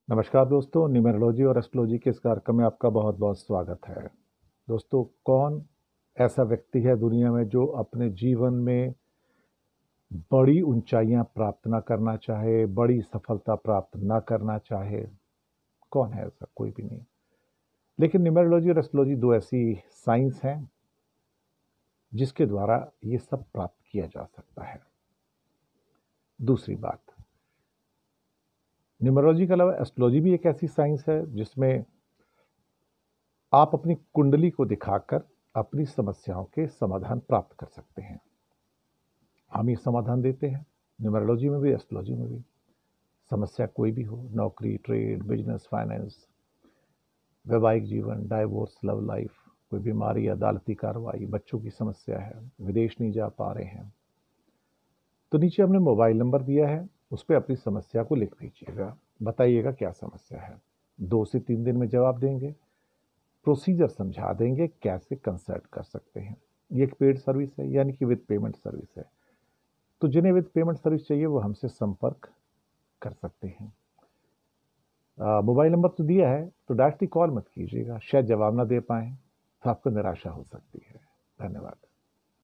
नमस्कार दोस्तों, न्यूमेरोलॉजी और एस्ट्रोलॉजी के इस कार्यक्रम में आपका बहुत बहुत स्वागत है। दोस्तों, कौन ऐसा व्यक्ति है दुनिया में जो अपने जीवन में बड़ी ऊंचाइयां प्राप्त ना करना चाहे, बड़ी सफलता प्राप्त ना करना चाहे? कौन है ऐसा? कोई भी नहीं। लेकिन न्यूमेरोलॉजी और एस्ट्रोलॉजी दो ऐसी साइंस हैं जिसके द्वारा ये सब प्राप्त किया जा सकता है। दूसरी बात, न्यूमेरोलॉजी के अलावा एस्ट्रोलॉजी भी एक ऐसी साइंस है जिसमें आप अपनी कुंडली को दिखाकर अपनी समस्याओं के समाधान प्राप्त कर सकते हैं। हम ये समाधान देते हैं न्यूमेरोलॉजी में भी, एस्ट्रोलॉजी में भी। समस्या कोई भी हो, नौकरी, ट्रेड, बिजनेस, फाइनेंस, वैवाहिक जीवन, डाइवोर्स, लव लाइफ, कोई बीमारी, अदालती कार्रवाई, बच्चों की समस्या है, विदेश नहीं जा पा रहे हैं, तो नीचे हमने मोबाइल नंबर दिया है, उस पर अपनी समस्या को लिख दीजिएगा, बताइएगा क्या समस्या है। 2 से 3 दिन में जवाब देंगे, प्रोसीजर समझा देंगे कैसे कंसल्ट कर सकते हैं। ये एक पेड सर्विस है, यानी कि विद पेमेंट सर्विस है। तो जिन्हें विद पेमेंट सर्विस चाहिए वो हमसे संपर्क कर सकते हैं। मोबाइल नंबर तो दिया है, तो डायरेक्टली कॉल मत कीजिएगा, शायद जवाब ना दे पाएं तो आपको निराशा हो सकती है। धन्यवाद।